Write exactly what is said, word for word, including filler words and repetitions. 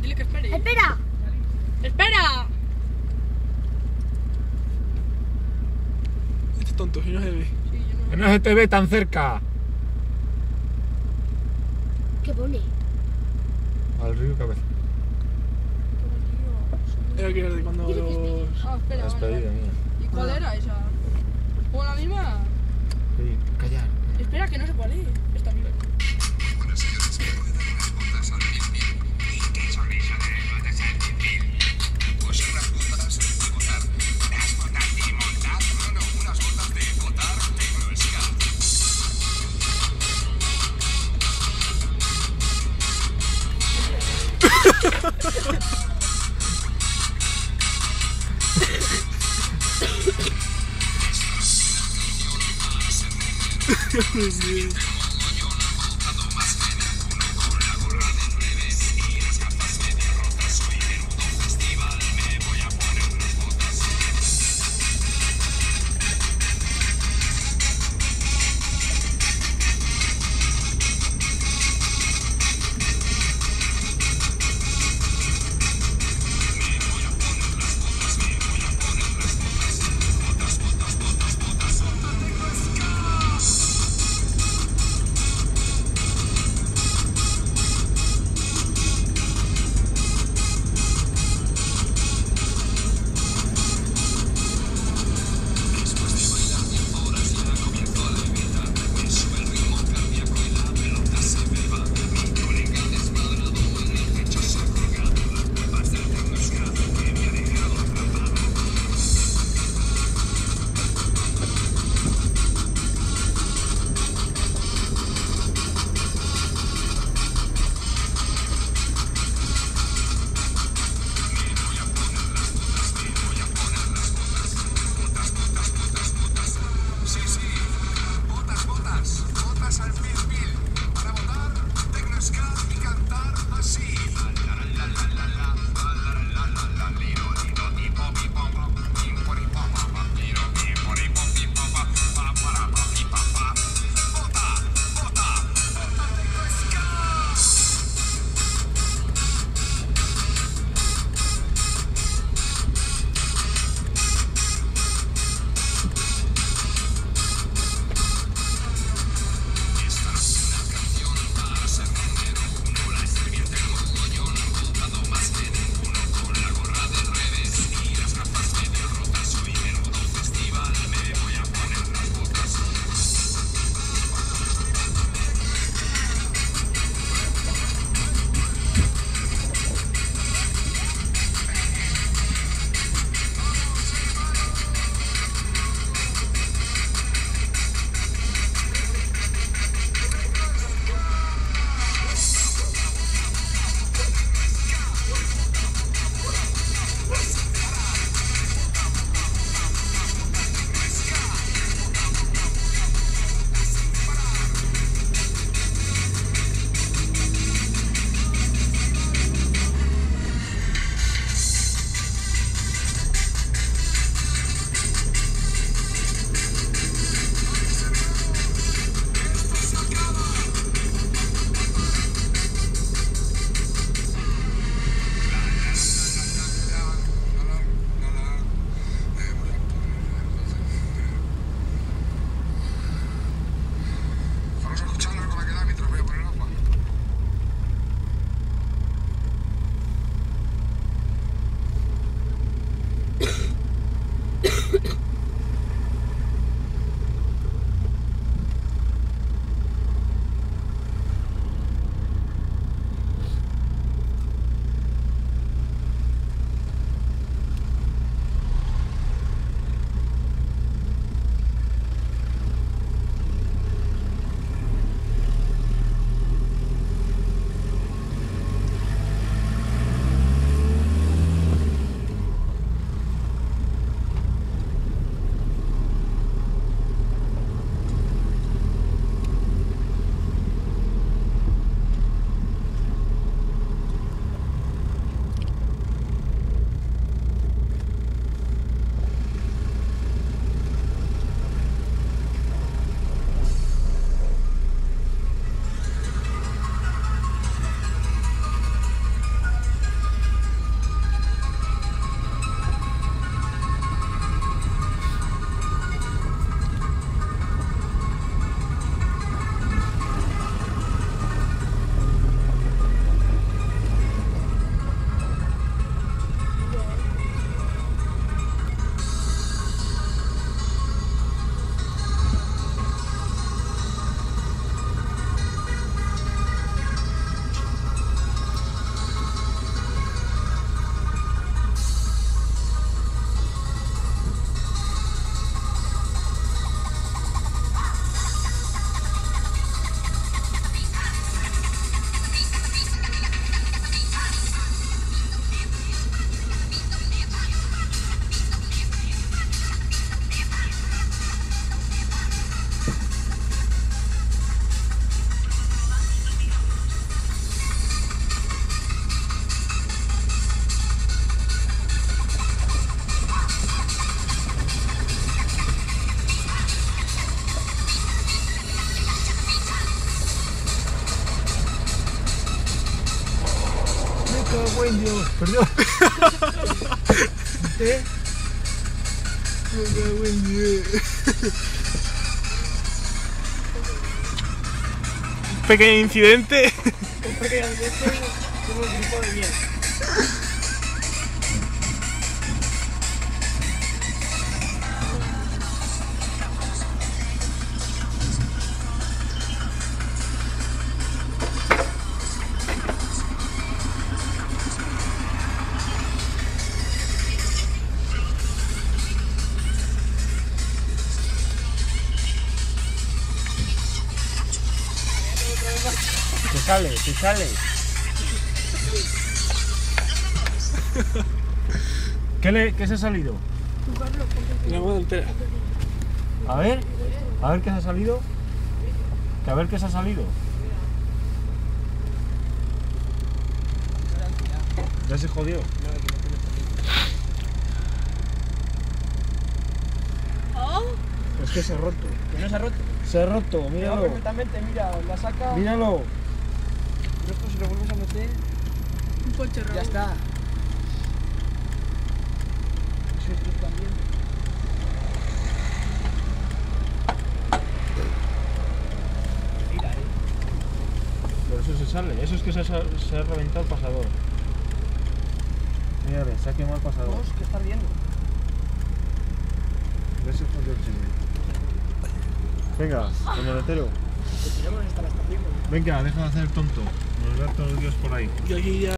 Dile que espere. ¡Espera! ¡Espera! Este es tonto, si no se ve. Sí, yo no. Que no se te ve tan cerca. ¿Qué pone? Al río cabeza. Era que era de cuando Dile que los... Ah, espera, La vale, despedida vale. mía. ¿Y cuál Ah. era esa? ¿O la misma? Sí, callar. Espera, que no sé cuál es. Esta misma. cago en Dios. Perdón. ¿Eh? Me cago en Dios. Un pequeño incidente. Un pequeño accidente de un grupo de bien. Se sale, se sale. ¿Qué, le, ¿Qué se ha salido? La mano entera. A ver, a ver qué se ha salido. Que a ver qué se ha salido. Ya se jodió. Oh, Es que se ha roto. Que no se ha roto. Se ha roto, Mira míralo. perfectamente, mira, la saca. Míralo. Pero esto si lo vuelves a meter, un coche raro. ya está. Eso es tú también. Mira, eh. Pero eso se sale. Eso es que se ha, se ha reventado el pasador. Mírale, se ha quemado el pasador. Vamos, ¿qué estás viendo? Ya se jodió el chisme. Venga, cañonetero. Que tiramos hasta la estación. Venga, deja de hacer tonto. Nos ver todos los días por ahí. Yo aquí ya.